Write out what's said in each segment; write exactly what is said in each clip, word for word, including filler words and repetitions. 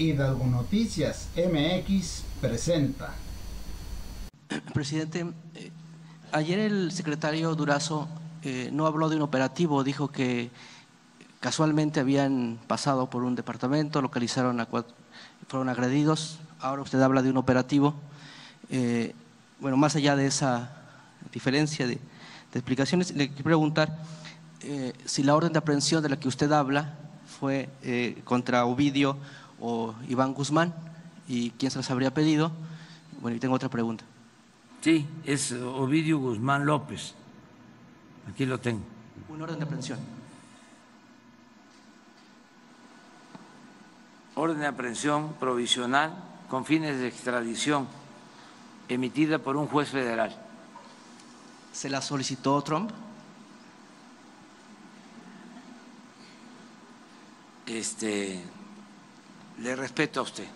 Hidalgo Noticias M X presenta. Presidente, eh, ayer el secretario Durazo eh, no habló de un operativo, dijo que casualmente habían pasado por un departamento, localizaron a cuatro, fueron agredidos. Ahora usted habla de un operativo. Eh, bueno, más allá de esa diferencia de, de explicaciones, le quiero preguntar eh, si la orden de aprehensión de la que usted habla fue eh, contra Ovidio o Iván Guzmán y quién se las habría pedido. Bueno, y tengo otra pregunta. Sí, es Ovidio Guzmán López. Aquí lo tengo. Una orden de aprehensión. Orden de aprehensión provisional con fines de extradición emitida por un juez federal. ¿Se la solicitó Trump? Este, le respeto a usted.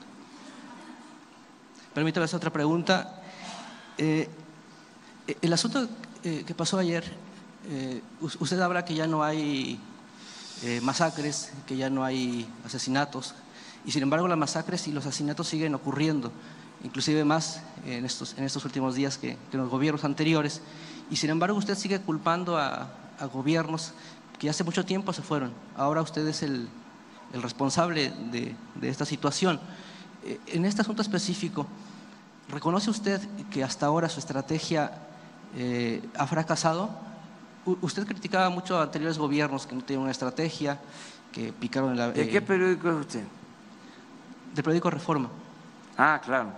Permítame hacer otra pregunta. Eh, el asunto eh, que pasó ayer, eh, usted habla que ya no hay eh, masacres, que ya no hay asesinatos, y sin embargo las masacres y los asesinatos siguen ocurriendo, inclusive más en estos, en estos últimos días que, que en los gobiernos anteriores, y sin embargo usted sigue culpando a, a gobiernos que hace mucho tiempo se fueron. Ahora usted es el, el responsable de, de esta situación. Eh, en este asunto específico, ¿reconoce usted que hasta ahora su estrategia eh, ha fracasado? U usted criticaba mucho a anteriores gobiernos que no tenían una estrategia, que picaron en la… ¿De eh, qué periódico es usted? Del periódico Reforma. Ah, claro.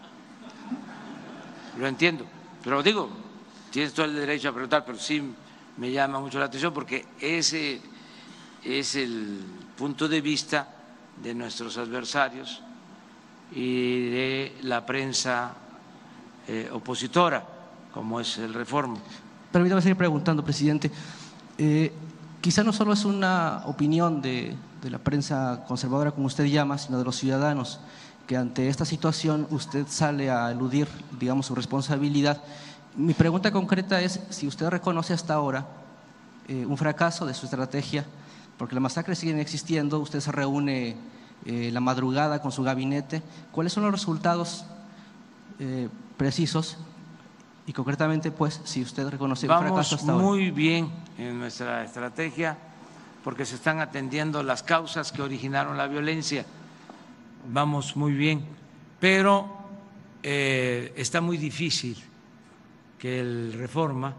Lo entiendo. Pero digo, tienes todo el derecho a preguntar, pero sí me llama mucho la atención porque ese es el punto de vista de nuestros adversarios y de la prensa eh, opositora, como es el Reforma. Permítame seguir preguntando, presidente. Eh, quizá no solo es una opinión de, de la prensa conservadora, como usted llama, sino de los ciudadanos, que ante esta situación usted sale a eludir, digamos, su responsabilidad. Mi pregunta concreta es si usted reconoce hasta ahora eh, un fracaso de su estrategia, porque las masacres siguen existiendo, usted se reúne eh, la madrugada con su gabinete. ¿Cuáles son los resultados eh, precisos? Y concretamente, pues, si usted reconoce un fracaso hasta ahora. Vamos muy bien en nuestra estrategia porque se están atendiendo las causas que originaron la violencia. Vamos muy bien, pero eh, está muy difícil que el Reforma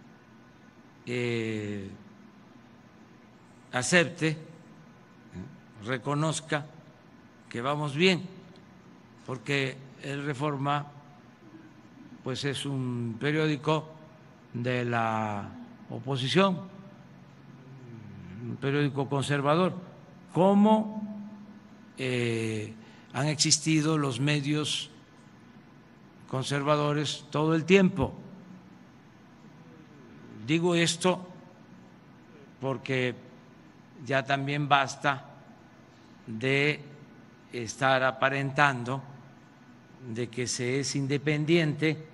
eh, acepte, reconozca que vamos bien, porque el Reforma pues es un periódico de la oposición, un periódico conservador, como eh, han existido los medios conservadores todo el tiempo. Digo esto porque ya también basta de estar aparentando de que se es independiente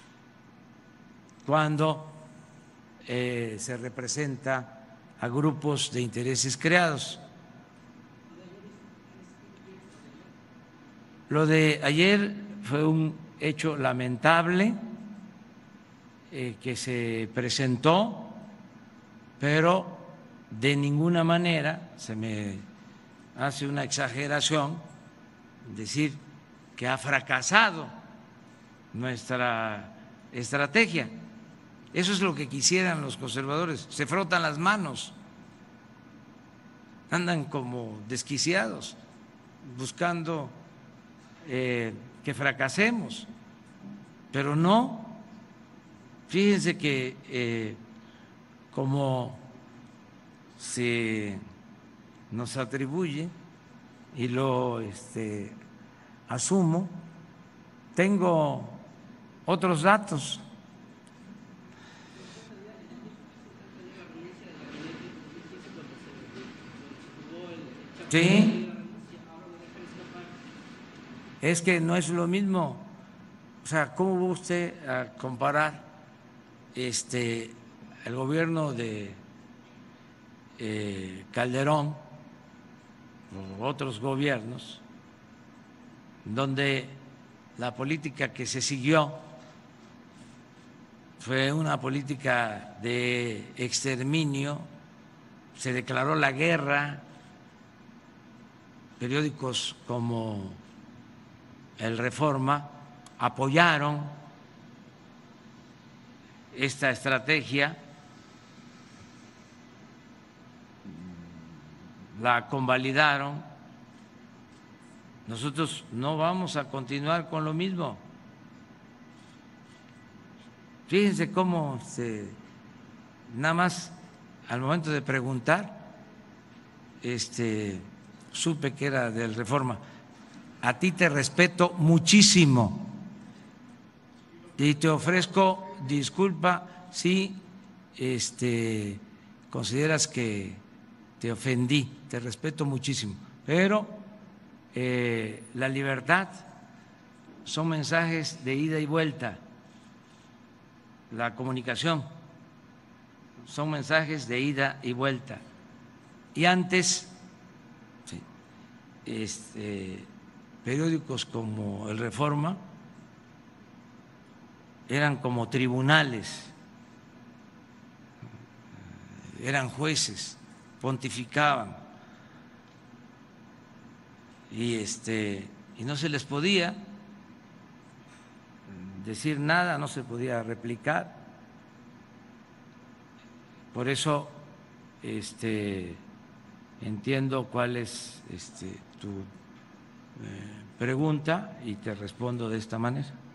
cuando eh, se representa a grupos de intereses creados. Lo de ayer fue un hecho lamentable eh, que se presentó, pero de ninguna manera se me hace una exageración decir que ha fracasado nuestra estrategia. Eso es lo que quisieran los conservadores, se frotan las manos, andan como desquiciados, buscando eh, que fracasemos, pero no. Fíjense que eh, como se nos atribuye y lo este, asumo, tengo otros datos. Sí, es que no es lo mismo. O sea, ¿cómo va usted a comparar este, el gobierno de eh, Calderón por otros gobiernos, donde la política que se siguió fue una política de exterminio, se declaró la guerra, periódicos como El Reforma apoyaron esta estrategia, la convalidaron. Nosotros no vamos a continuar con lo mismo. Fíjense cómo se, nada más al momento de preguntar, este, supe que era del Reforma. A ti te respeto muchísimo y te ofrezco disculpa si este, consideras que te ofendí. Te respeto muchísimo, pero eh, la libertad son mensajes de ida y vuelta. La comunicación son mensajes de ida y vuelta. Y antes, sí, este, periódicos como El Reforma eran como tribunales, eran jueces, pontificaban y este y no se les podía decir nada, no se podía replicar. Por eso este entiendo cuál es este tu eh, pregunta y te respondo de esta manera.